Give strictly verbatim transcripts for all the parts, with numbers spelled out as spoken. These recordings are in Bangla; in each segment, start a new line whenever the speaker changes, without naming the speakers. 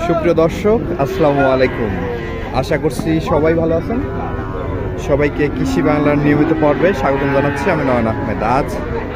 সুপ্রিয় দর্শক, আসসালামু আলাইকুম। আশা করছি সবাই ভালো আছেন। সবাইকে কৃষি বাংলার নিয়মিত পর্বে স্বাগতম জানাচ্ছি। আমি নয়ন আহমেদ। আজ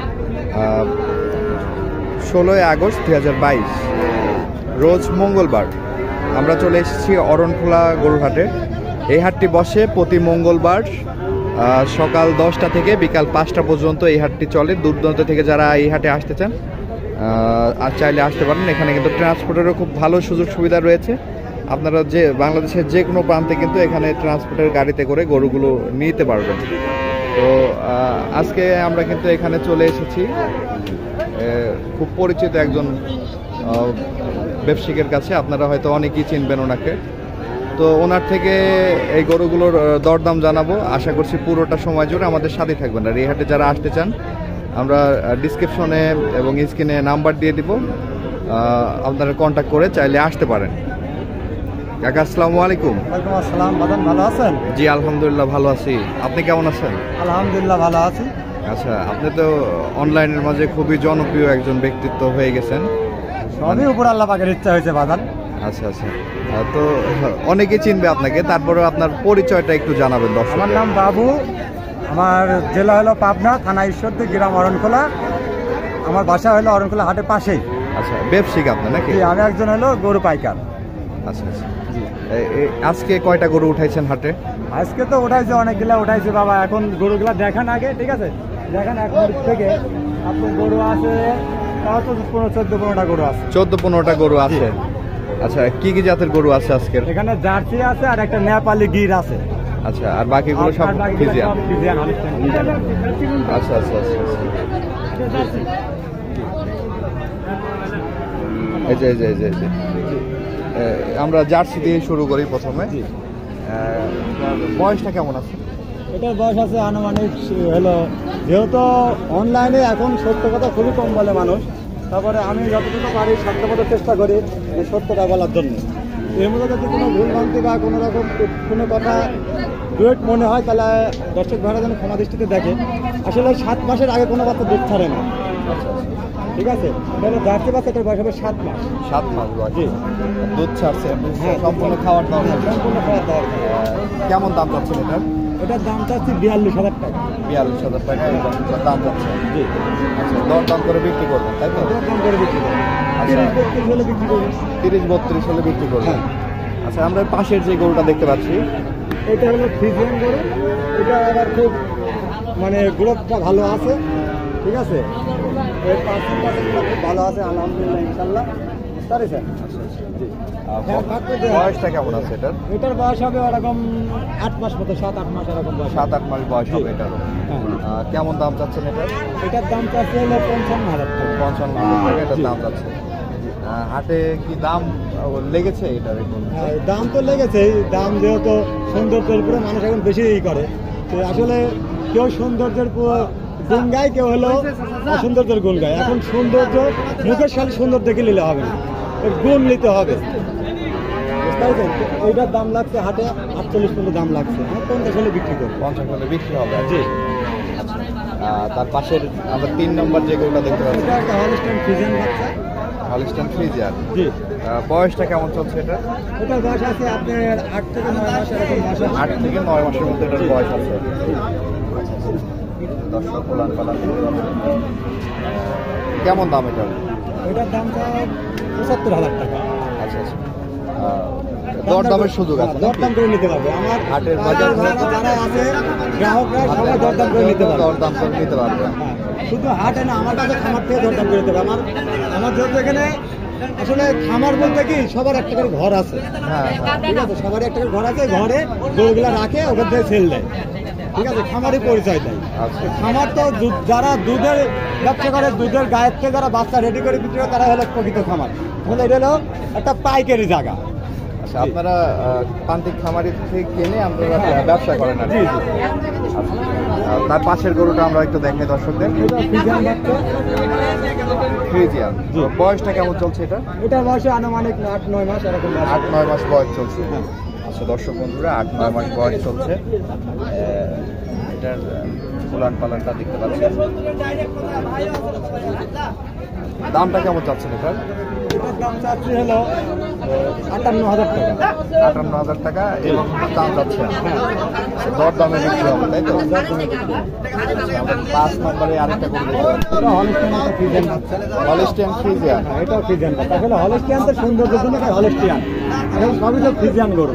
ষোলোই আগস্ট দুই হাজার বাইশ, রোজ মঙ্গলবার। আমরা চলে এসেছি অরণখোলা গরুহাটে। এই হাটটি বসে প্রতি মঙ্গলবার সকাল দশটা থেকে বিকাল পাঁচটা পর্যন্ত এই হাটটি চলে। দূর দূরান্ত থেকে যারা এই হাটে আসতে চান আর চাইলে আসতে পারেন। এখানে কিন্তু ট্রান্সপোর্টেরও খুব ভালো সুযোগ সুবিধা রয়েছে। আপনারা যে বাংলাদেশের যে কোনো প্রান্তে কিন্তু এখানে ট্রান্সপোর্টের গাড়িতে করে গরুগুলো নিতে পারবেন। তো আজকে আমরা কিন্তু এখানে চলে এসেছি খুব পরিচিত একজন ব্যবসায়ীর কাছে। আপনারা হয়তো অনেকেই চিনবেন ওনাকে। তো ওনার থেকে এই গরুগুলোর দরদাম জানাবো। আশা করছি পুরোটা সময় জুড়ে আমাদের সাথে থাকবেন। আর এই হাটে যারা আসতে চান, আমরা ডিসক্রিপশনে এবং স্ক্রিনে নাম্বার দিয়ে দিব, আপনারা কন্ট্যাক্ট করে চাইলে আসতে পারেন। কাকা, আসসালামু আলাইকুম।
ওয়ালাইকুম আসসালাম। বাদান ভালো আছেন?
জি আলহামদুলিল্লাহ ভালো আছি। আপনি কেমন আছেন?
আলহামদুলিল্লাহ ভালো আছি।
আচ্ছা, আপনি তো অনলাইনের মাঝে খুবই জনপ্রিয় একজন ব্যক্তিত্ব হয়ে গেছেন।
সবই উপর আল্লাহ পাকের ইচ্ছা হয়েছে বাদান।
আচ্ছা আচ্ছা, তো অনেকে চিনবে আপনাকে, তারপরে আপনার পরিচয়টা একটু জানাবেন দর্শক।
আমার নাম বাবু, আমার জেলা হলো পাবনা, থানা ঈশ্বরদী, গ্রাম অরণখোলা। আমার বাসা হলো অরণখোলা হাটের পাশেই।
আচ্ছা, ব্যবসায়িক আপনি নাকি?
আমি একজন হলো গরু পাইকার।
আচ্ছা আচ্ছা, আজকে কয়টা গরু উঠাইছেন হাটে?
আজকে তো উঠাইছে অনেকগুলা উঠাইছে বাবা। এখন গরুগুলা দেখান আগে, ঠিক আছে? দেখেন এক মিনিট থেকে আপনার গরু আছে পনেরো চোদ্দ পনেরোটা গরু আছে।
চোদ্দ পনেরোটা গরু আছে। আচ্ছা, কি কি জাতের গরু আছে আজকের?
এখানে জার্সি আছে আর একটা নেপালি গির আছে।
আচ্ছা, আর বাকিগুলো সব ফ্রিজিয়ান? আচ্ছা আচ্ছা আচ্ছা, এই যে এই যে এই যে আমরা জার্সি দিয়ে শুরু করি প্রথমে। বয়সটা কেমন আছে?
এটার বয়স আছে আনুমানিক হলো, যেহেতু অনলাইনে এখন সত্য কথা খুবই কম বলে মানুষ, তারপরে আমি যতটুকু পারি সত্যপথের চেষ্টা করি সত্যটা বলার জন্য। এর মধ্যে যদি কোনো ভুল ভ্রান্তি বা কোনো রকম কোনো কথা ডুয়েট মনে হয়, তাহলে দর্শক ভাইরা যেন ক্ষমা দৃষ্টিতে দেখে। আসলে সাত মাসের আগে কোনো বাচ্চা দুধ ছাড়ে না, ঠিক আছে? তাহলে জার্সি বাচ্চাটার বয়স হবে সাত মাস।
সাত মাস
জি,
দুধ ছাড়ছে, সম্পূর্ণ খাওয়ার দাওয়া
সম্পূর্ণ খাওয়ার দাওয়ার।
কেমন দাম পাচ্ছেন এটার?
এটার দাম চাচ্ছি বিয়াল্লিশ হাজার টাকা।
বিয়াল্লিশ হাজার টাকা দাম যাচ্ছে। জি, আচ্ছা, দর দাম করে বিক্রি করবেন, তাই তো?
দর দাম করে বিক্রি করবেন। তিরিশ বত্রিশ হলে বিক্রি করবেন।
তিরিশ বত্রিশ হলে বিক্রি করবেন। আচ্ছা, আমরা পাশের যে গরুটা দেখতে পাচ্ছি,
এটা হলো ফ্রিজিয়ান গরু। এটা আবার খুব মানে গ্রোথটা ভালো আছে, ঠিক আছে? এর পার্সেন্টেজগুলো খুব ভালো আছে আলহামদুলিল্লাহ, ইনশাল্লাহ। Sorry sir.
বয়সটা কেমন আছে এটার?
এটার বয়স হবে ওরকম আট মাস মতো, সাত আট মাস এরকম বয়স।
সাত আট মাস বয়স হবে এটার। কেমন দাম চাচ্ছেন এটার?
এটার দাম চাচ্ছে হলো পঞ্চান্ন হাজার টাকা।
পঞ্চান্ন হাজার টাকা এটার দাম যাচ্ছে। হাটে কি দাম লেগেছে এটার?
দাম তো লেগেছে। দাম যেহেতু সৌন্দর্যের উপরে মানুষ এখন বেশি ই করে, তো আসলে কেউ সৌন্দর্যের গুণ গায়, কেউ হলো অসৌন্দর্যের গুণ গায়। এখন সৌন্দর্য মুখের সাথে সুন্দর দেখে নিলে হবে না, গুণ নিতে হবে, বুঝতে পারছেন? এইটার দাম লাগছে হাটে আটচল্লিশ পর্যন্ত দাম লাগছে। হ্যাঁ, পঞ্চাশ হলে বিক্রি করবো।
পঞ্চাশ হলে বিক্রি হবে।
জি।
তার পাশের আমরা তিন নম্বর যে গরুটা দেখতে পাচ্ছি,
এটা একটা হলস্টাইন ফ্রিজিয়ান বাচ্চা।
Holstein Friesian.
জি।
বয়সটা কেমন চলছে এটা?
এটার বয়স আছে আপনার আট থেকে নয় মাস এরকম মাস।
আট থেকে নয় মাসের মধ্যে এটার বয়স আছে। দর্শক পালান পালান কেমন দাম এটার?
এটার দামটা পঁচাত্তর হাজার টাকা।
আচ্ছা আচ্ছা, দরদামের সুযোগ আছে?
দরদাম করে নিতে পারবে। আমার
হাটের বাজার
যারা আছে গ্রাহকরা সবাই দরদাম করে নিতে পারবে।
দরদাম করে নিতে পারবে।
শুধু হাটে না, আমার কাছে খামার থেকে দরদাম করে নিতে পারবে। আমার আমার যেহেতু এখানে আসলে খামার বলতে কি সবার একটা করে ঘর আছে।
হ্যাঁ,
ঠিক আছে, সবার একটা করে ঘর আছে। ঘরে গরুগুলা রাখে, ওখান থেকে সেল দেয়, ঠিক আছে? খামারই পরিচয় দেয়। খামার তো যারা দুধের ব্যবসা করে, দুধের গায়ের থেকে যারা বাচ্চা রেডি করে বিক্রি করে, তারা হলো প্রকৃত খামার। তাহলে এটা হলো একটা পাইকারি জায়গা।
আচ্ছা, আপনারা প্রান্তিক খামারি থেকে কিনে আপনারা ব্যবসা করেন? জি জি। তার পাশের গরুটা আমরা একটু দেখাই দর্শকদের। ফ্রিজিয়ান। বয়সটা কেমন চলছে এটা?
এটার বয়সে আনুমানিক আট নয় মাস এরকম।
আট নয় মাস বয়স চলছে। আচ্ছা দর্শক বন্ধুরা, আট নয় মাস বয়স চলছে। এটার উলান পালানটা দেখতে পাচ্ছেন। দামটা কেমন চাচ্ছেন এটার?
এটা এটার দাম চাচ্ছি হলো আটান্ন হাজার টাকা।
আটান্ন হাজার টাকা এবং দাম যাচ্ছে দর দামে বিক্রি হবে, তাই তো? আমরা পাঁচ নম্বরে আরেকটা করে দেখতে পাচ্ছি।
এটা হলিস্টিয়ান একটা ফ্রিজিয়ান বাচ্চা।
Holstein Friesian.
হ্যাঁ, এটাও ফ্রিজিয়ান বাচ্চা। আসলে হলিস্টিয়ান তো সৌন্দর্যের জন্য তাই হলিস্টিয়ান, এখন সবই তো ফ্রিজিয়ান গরু।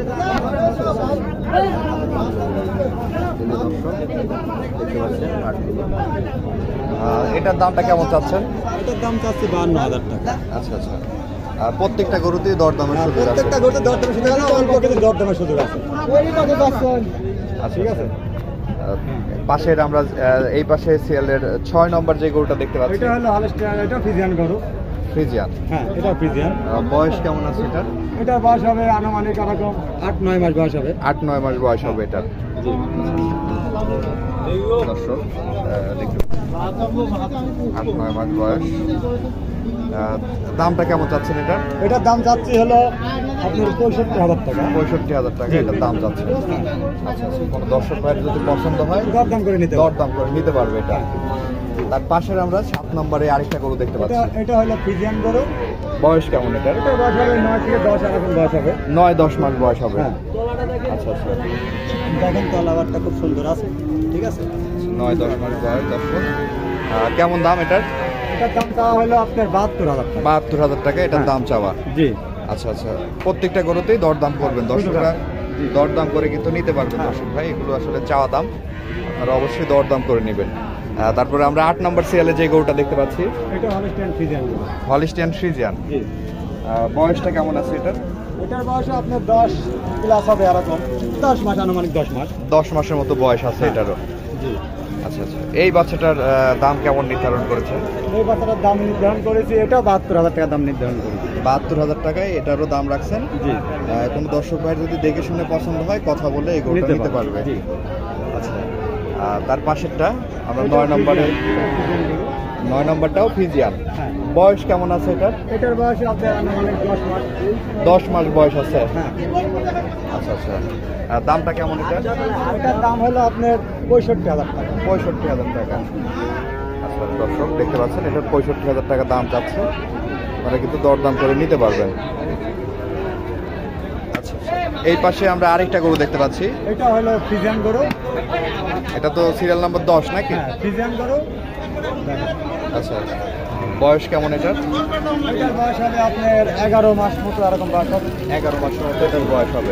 দেখতে পাচ্ছেন আটগুলো। আহ, এটার দামটা কেমন চাচ্ছেন?
এটার দাম চাচ্ছি বাহান্ন হাজার টাকা।
আচ্ছা আচ্ছা। আর প্রত্যেকটা গরুতেই দরদামের সুযোগ আছে?
প্রত্যেকটা গরুতে দরদামের সুযোগ আছে, অল্প কিছু দরদামের সুযোগ আছে।
আচ্ছা, ঠিক আছে। পাশের আমরা আহ, এই পাশে সিএলের ছয় নম্বর যে গরুটা দেখতে পাচ্ছি,
এটা হলো হলিস্টিয়ান, এটা ফ্রিজিয়ান গরু।
ফ্রিজিয়ান।
হ্যাঁ, এটা ফ্রিজিয়ান।
আহ, বয়স কেমন আছে এটার?
এটার বয়স হবে আনুমানিক এরকম আট নয় মাস বয়স হবে।
আট নয় মাস বয়স হবে এটার। দর্শক আহ, দেখতে আট নয় মাস বয়স। আহ, দামটা কেমন চাচ্ছেন এটা?
এটার দাম চাচ্ছি হলো আপনার পঁয়ষট্টি হাজার টাকা।
পঁয়ষট্টি হাজার টাকা এটার দাম যাচ্ছে। আচ্ছা আচ্ছা। কোনো দর্শক ভাইয়ের যদি পছন্দ হয়
দরদাম করে নিতে পারবেন।
দরদাম করে নিতে পারবে এটা। তার পাশের আমরা সাত নম্বরে আরেকটা গরু দেখতে পাচ্ছি।
এটা এটা হলো ফ্রিজিয়ান গরু।
বয়স কেমন এটার?
এটার বয়স হবে নয় থেকে দশ এরকম বয়স হবে।
নয় দশ মাস বয়স হবে।
হ্যাঁ।
আচ্ছা আচ্ছা।
দেখেন তলাবারটা খুব সুন্দর আছে, ঠিক আছে।
নয় দশ মাস বয়স। দর্শক আহ, কেমন দাম এটার?
এটার দাম চাওয়া হলো আপনার বাহাত্তর হাজার টাকা।
বাহাত্তর হাজার টাকা এটার
হ্যাঁ।
দাম চাওয়া।
জি।
আচ্ছা আচ্ছা। প্রত্যেকটা গরুতেই দরদাম করবেন দর্শকরা, দরদাম করে কিন্তু নিতে পারবেন দর্শক ভাই। এগুলো আসলে চাওয়া দাম, আপনারা অবশ্যই দরদাম করে নেবেন। আহ, তারপরে আমরা আট নম্বর সিরিয়ালে যে গরুটা দেখতে পাচ্ছি,
এটা হলিস্টিয়ান ফ্রিজিয়ান গরু।
Holstein Friesian.
জি।
আহ, বয়সটা কেমন আছে এটার?
এটার বয়স আপনার দশ প্লাস হবে এরকম, দশ মাস আনুমানিক দশ মাস।
দশ মাসের মতো বয়স আছে
হ্যাঁ।
এটারও।
জি।
আচ্ছা আচ্ছা। এই বাচ্চাটার আহ, দাম কেমন নির্ধারণ করেছেন?
এই বাচ্চাটার দাম নির্ধারণ করেছি, এটাও বাহাত্তর হাজার টাকা দাম নির্ধারণ করেছি।
বাহাত্তর হাজার টাকায় এটারও দাম রাখছেন।
জি।
আহ, কোনো দর্শক ভাইয়ের যদি দেখে শুনে পছন্দ হয় কথা বলে এই গরুটা নিতে পারবে।
জি।
আচ্ছা। আহ, তার পাশেরটা আমরা নয় নম্বরে, নয় নম্বরটাও ফিজিয়ান।
হ্যাঁ।
বয়স কেমন আছে এটার?
এটার বয়স আপনার আনুমানিক দশ মাস।
দশ মাস বয়স আছে।
হ্যাঁ।
আচ্ছা আচ্ছা। আর দামটা কেমন এটা?
এটার দাম হলো আপনার পঁয়ষট্টি হাজার টাকা।
পঁয়ষট্টি হাজার টাকা। আচ্ছা দর্শক দেখতে পাচ্ছেন এটার পঁয়ষট্টি হাজার টাকা দাম চাচ্ছে, আপনারা কিন্তু দরদাম করে নিতে পারবেন। আচ্ছা এই পাশে আমরা আরেকটা গরু দেখতে পাচ্ছি,
এটা হলো ফ্রিজিয়ান গরু।
এটা তো সিরিয়াল নাম্বার দশ নাকি?
হ্যাঁ, ফ্রিজিয়ান গরু। দেখেন।
আচ্ছা। বয়স কেমন এটার?
এটার বয়স হবে আপনার এগারো মাস মতো এরকম বয়স হবে।
এগারো মাসের মতো এটার বয়স হবে।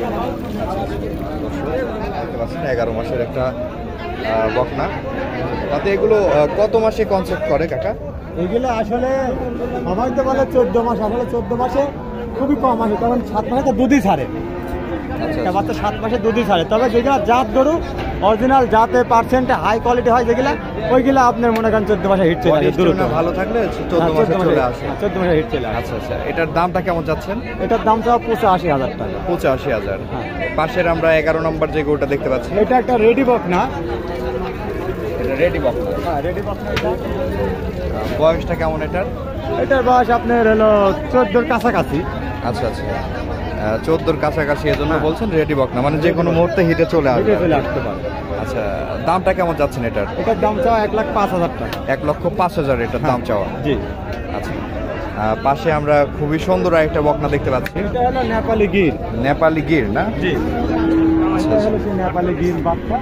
দেখতে পাচ্ছেন এগারো মাসের একটা আহ, বকনা। তাতে এগুলো আহ, কত মাসে কনসেপ্ট করে কাকা?
এগুলো আসলে সবাই তো বলে চোদ্দ মাস, আসলে চোদ্দ মাসে খুবই কম আসে, কারণ সাত মাসে তো দুধই ছাড়ে।
আচ্ছা
একটা বাচ্চা সাত মাসে দুধই ছাড়ে। তবে যেগুলো জাত গরু অরিজিনাল জাতে পার্সেন্টে হাই কোয়ালিটি হয় যেগুলা, ওইগুলা আপনার মনে করেন চোদ্দ মাসে হিট চলে আসে। দ্রুত
ভালো থাকলে চোদ্দ মাসে চলে আসে।
চোদ্দ মাসে হিট চলে আসে।
আচ্ছা আচ্ছা। এটার দামটা কেমন চাচ্ছেন?
এটার দাম চাও পঁচাশি হাজার টাকা।
পঁচাশি হাজার।
হ্যাঁ।
পাশের আমরা এগারো নম্বর যে গরুটা দেখতে পাচ্ছি,
এটা একটা রেডি বক না?
এটা রেডি বকনা।
হ্যাঁ, রেডি বক না এটা।
বয়সটা কেমন এটার?
এটার বয়স আপনার হলো চোদ্দোর কাছাকাছি।
আচ্ছা আচ্ছা। চোদ্দোর কাছাকাছি, এজন্য বলছেন রেডি বকনা, মানে যে কোনো মুহূর্তে হিটে চলে আসবে।
হিটে চলে আসতে পারে।
আচ্ছা। দামটা কেমন যাচ্ছেন এটার?
এটার দাম চাওয়া এক লাখ পাঁচ হাজার টাকা।
এক লক্ষ পাঁচ হাজার এটার দাম চাওয়া।
জি।
আচ্ছা। আহ, পাশে আমরা খুবই সুন্দর একটা বকনা দেখতে পাচ্ছি,
এটা হলো নেপালি গির।
নেপালি গির না?
জি। এটা হলো সেই নেপালি গির বাচ্চা।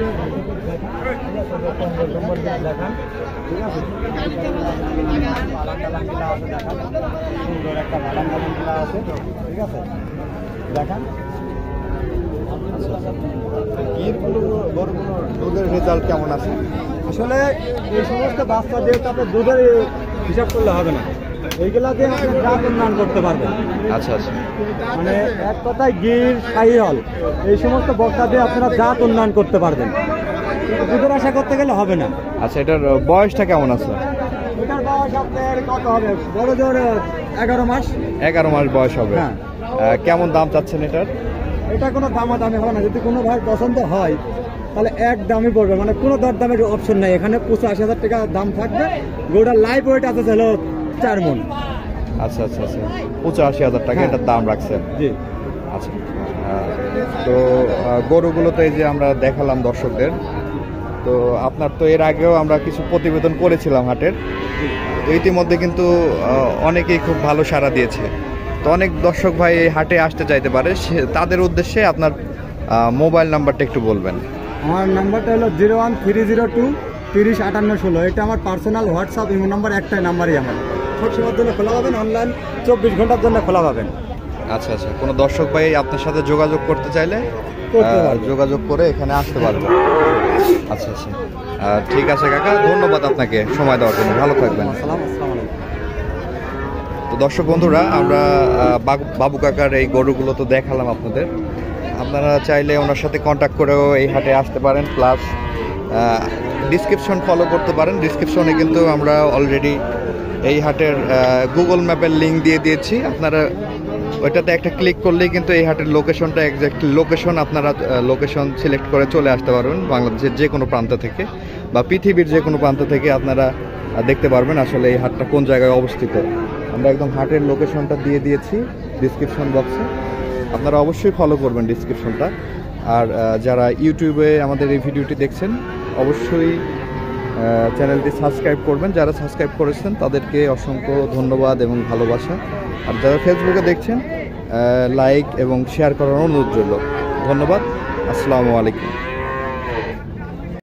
দেখান, ঠিক আছে। বালাঙ্গালাঙ্গিলা আছে, দেখান। সুন্দর একটা বালাঙ্গালাঙ্গিলা আছে, ঠিক আছে। দেখান।
গিরগুলো গরুগুলো দুধের রেজাল্ট কেমন আছে?
আসলে এই সমস্ত বাচ্চা দিয়ে তাতে দুধের হিসাব করলে হবে না, এইগুলা দিয়ে আপনি জাত উন্নয়ন করতে পারবেন।
আচ্ছা আচ্ছা।
মানে এক কথায় গির, শাহিওয়াল এই সমস্ত বক্তা দিয়ে আপনারা জাত উন্নয়ন করতে পারবেন, কিন্তু দুধের আশা করতে গেলে হবে না।
আচ্ছা। এটার বয়সটা কেমন আছে?
এটার বয়স আপনার কত হবে? বড় জোর এগারো মাস।
এগারো মাস বয়স হবে।
হ্যাঁ।
আহ, কেমন দাম চাচ্ছেন এটার?
এটা কোনো দামাদামি হবে না, যদি কোনো ভাই পছন্দ হয় তাহলে এক দামই পড়বে, মানে কোনো দরদামের অপশন নাই এখানে। পঁচাশি হাজার টাকা দাম থাকবে। গোটার লাইভ ওয়েট আছে হলো চার মন।
আচ্ছা আচ্ছা আচ্ছা। পঁচাশি হাজার টাকা
হ্যাঁ।
এটার দাম রাখছেন।
জি।
আচ্ছা। আহ, তো আহ, গরুগুলো তো এই যে আমরা দেখালাম দর্শকদের, তো আপনার তো এর আগেও আমরা কিছু প্রতিবেদন করেছিলাম হাটের, তো ইতিমধ্যে কিন্তু আহ, অনেকেই খুব ভালো সাড়া দিয়েছে। তো অনেক দর্শক ভাই এই হাটে আসতে চাইতে পারে, সে- তাদের উদ্দেশ্যে আপনার আহ, মোবাইল নাম্বারটা একটু বলবেন।
আমার নাম্বারটা হলো zero one three zero two তিরিশ আটান্ন ষোলো। এটা আমার পার্সোনাল হোয়াটসঅ্যাপ ইমো নাম্বার, একটাই নাম্বারই আমার। সব সময়ের জন্য খোলা পাবেন, অনলাইন চব্বিশ ঘন্টার জন্য খোলা পাবেন।
আচ্ছা আচ্ছা, কোনো দর্শক ভাই আপনার সাথে যোগাযোগ করতে চাইলে
করতে
আহ,
পারবে।
যোগাযোগ করে এখানে আসতে পারবে। আচ্ছা আচ্ছা, আহ, ঠিক আছে কাকা, ধন্যবাদ আপনাকে সময় দেওয়ার জন্য, ভালো থাকবেন।
আসসালাম আসসালামু আলাইকুম।
তো দর্শক বন্ধুরা, আমরা আহ, বাবু- বাবু কাকার এই গরুগুলো তো দেখালাম আপনাদের। আপনারা চাইলে ওনার সাথে কন্ট্যাক্ট করেও এই হাটে আসতে পারেন, প্লাস ডিসক্রিপশন ফলো করতে পারেন। ডিসক্রিপশনে কিন্তু আমরা অলরেডি এই হাটের গুগল ম্যাপের লিঙ্ক দিয়ে দিয়েছি। আপনারা ওইটাতে একটা ক্লিক করলেই কিন্তু এই হাটের লোকেশনটা এক্স্যাক্ট লোকেশন আপনারা লোকেশন সিলেক্ট করে চলে আসতে পারবেন, বাংলাদেশের যে কোনো প্রান্ত থেকে বা পৃথিবীর যে কোনো প্রান্ত থেকে আপনারা আহ, দেখতে পারবেন আসলে এই হাটটা কোন জায়গায় অবস্থিত। আমরা একদম হাটের লোকেশনটা দিয়ে দিয়েছি ডিসক্রিপশন বক্সে, আপনারা অবশ্যই ফলো করবেন ডিসক্রিপশনটা। আর আহ, যারা ইউটিউবে আমাদের এই ভিডিওটি দেখছেন অবশ্যই চ্যানেলটি সাবস্ক্রাইব করবেন। যারা সাবস্ক্রাইব করেছেন তাদেরকে অসংখ্য ধন্যবাদ এবং ভালোবাসা। আর যারা ফেসবুকে দেখছেন লাইক এবং শেয়ার করার অনুরোধ রইল। ধন্যবাদ, আসসালামু আলাইকুম।